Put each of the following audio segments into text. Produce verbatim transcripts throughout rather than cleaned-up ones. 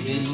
दिन,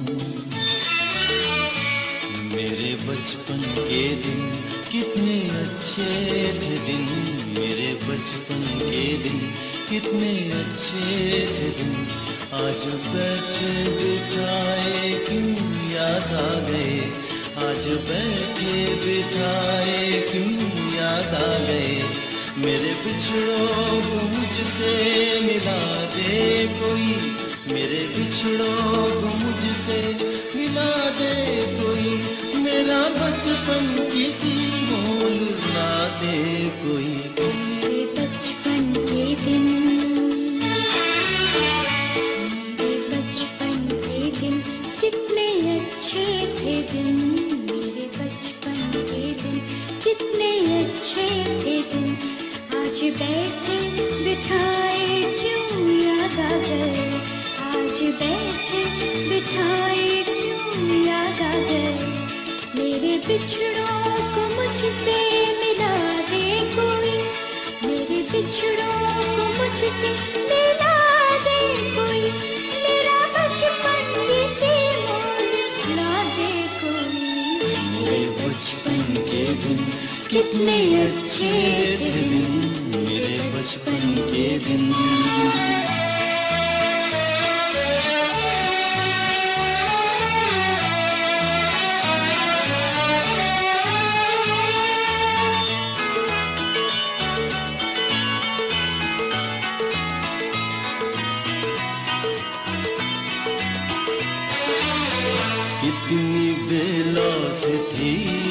मेरे बचपन के दिन कितने अच्छे थे दिन, मेरे बचपन के दिन कितने अच्छे थे दिन। आज बैठे बिठाए क्यों याद आ गए, आज बैठे बिठाए क्यों याद आ गए। मेरे बिछड़ों को मुझसे मिला दे कोई, मेरे बिछड़ों को मुझसे मिला दे कोई, मेरा बचपन किसी मोल ला दे कोई। मेरे बचपन के दिन, मेरे बचपन के दिन कितने अच्छे थे दिन, मेरे बचपन के दिन कितने अच्छे थे दिन। आज बैठे बिठाए क्यों याद आ गए, आज बैठे बिठाए क्यों याद आ गए। मेरे बिछड़ों को मुझसे मिला दे कोई, मेरे बिछड़ों को मुझसे मिला दे कोई, मेरा बचपन किसी मोल ला दे कोई। मेरे बचपन के दिन कितने अच्छे थे दिन, मेरे बचपन के दिन। कितनी बेलौस थी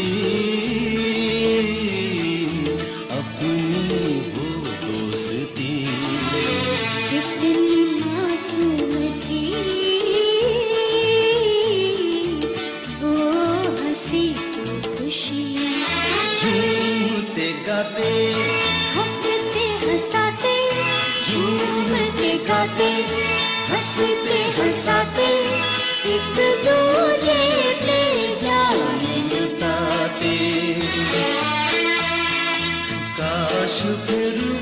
अपनी वो दोस्ती, कितनी मासूम थी वो हंसी तो खुशी। झूमते गाते हंसते हंसाते, झूमते गाते हंसते हंसाते, एक दूजे पे जान लुटाते। काश फिर